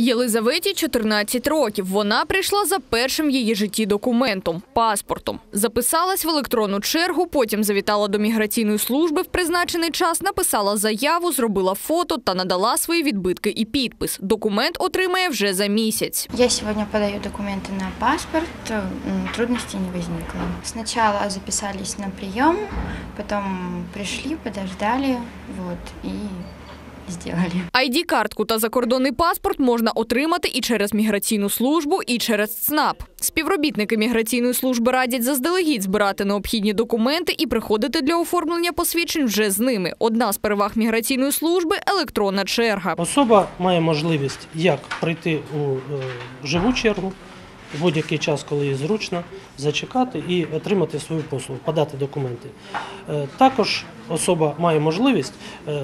Єлизаветі 14 років. Вона прийшла за першим в її житті документом – паспортом. Записалась в електронну чергу, потім завітала до міграційної служби в призначений час, написала заяву, зробила фото та надала свої відбитки і підпис. Документ отримає вже за місяць. Я сьогодні подаю документи на паспорт, трудностей не возникло. Спочатку записались на прийом, потім прийшли, подождали, і сделали. ID-картку та закордонний паспорт можна отримати і через міграційну службу, і через ЦНАП. Співробітники міграційної служби радять заздалегідь збирати необхідні документи і приходити для оформлення посвідчень вже з ними. Одна з переваг міграційної служби – електронна черга. Особа має можливість як прийти у живу чергу, в будь-який час, коли їй зручно, зачекати і отримати свою послугу, подати документи. Також особа має можливість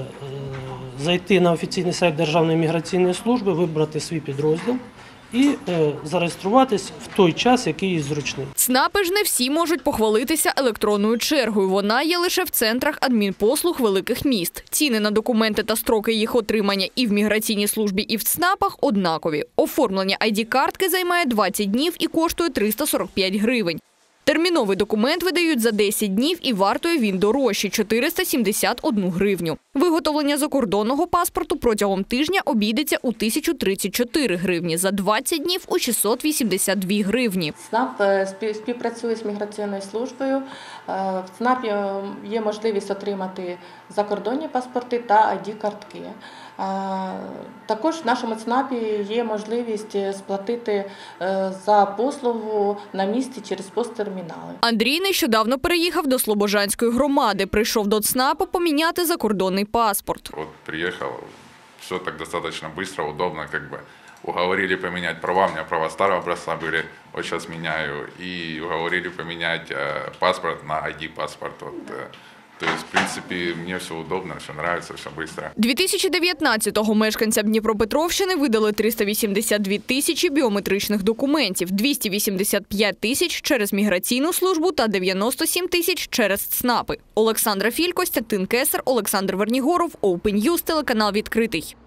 зайти на офіційний сайт Державної міграційної служби, вибрати свій підрозділ і зареєструватись в той час, який їй зручний. ЦНАПи ж не всі можуть похвалитися електронною чергою. Вона є лише в центрах адмінпослуг великих міст. Ціни на документи та строки їх отримання і в міграційній службі, і в ЦНАПах однакові. Оформлення ID-картки займає 20 днів і коштує 345 гривень. Терміновий документ видають за 10 днів і вартує він дорожче – 471 гривню. Виготовлення закордонного паспорту протягом тижня обійдеться у 1034 гривні, за 20 днів – у 682 гривні. ЦНАП співпрацює з міграційною службою. В ЦНАПі є можливість отримати закордонні паспорти та ID-картки. Також в нашому ЦНАПі є можливість сплатити за послугу на місці через посттермінали. Андрій нещодавно переїхав до Слобожанської громади. Прийшов до ЦНАПу поміняти закордонний паспорт. Вот приехал, все так достаточно быстро, удобно, уговорили поменять права, у меня права старого образца были, вот сейчас меняю, и уговорили поменять паспорт на ID-паспорт. То есть, в принципе, мне все удобно, все нравится, все быстро. 2019-го мешканцям Дніпропетровщини видали 382 тисячі біометричних документів, 285 тисяч через міграційну службу та 97 тисяч через ЦНАПи. Олександра Філь, Костянтин Кесар, Олександр Вернігоров, Open News, телеканал «Відкритий».